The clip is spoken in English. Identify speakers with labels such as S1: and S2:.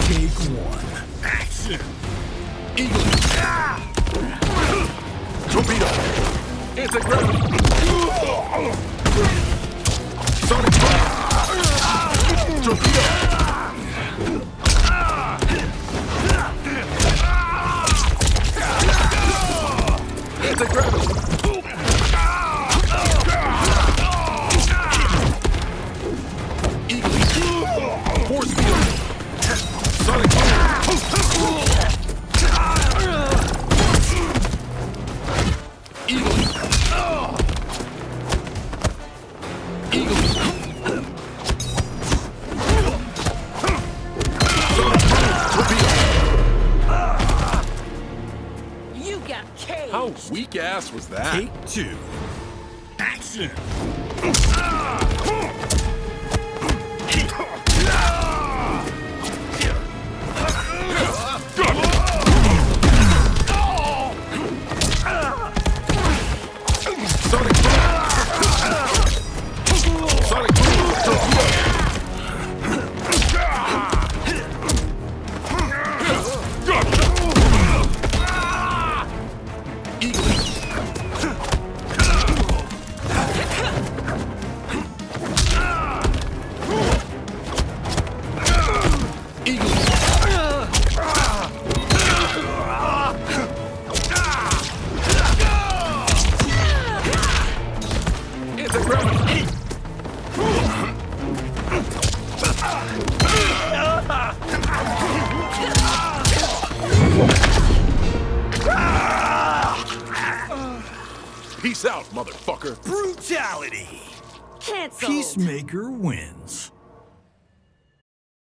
S1: Take one.
S2: Action! Eagle! Torpedo! Anti-gravity! Sonic Boom! Torpedo! Anti-gravity! Eagle! Force field! Sonic Boom! Eagle! Eagle!
S3: You got caged.
S2: How weak ass was that?
S1: Take two.
S2: Action! Sonic Boom! Sonic Boom! Torpedo! Eagle! Eagle! Anti-gravity! Peace out, motherfucker!
S1: Brutality.
S3: Cancelled.
S1: Peacemaker wins.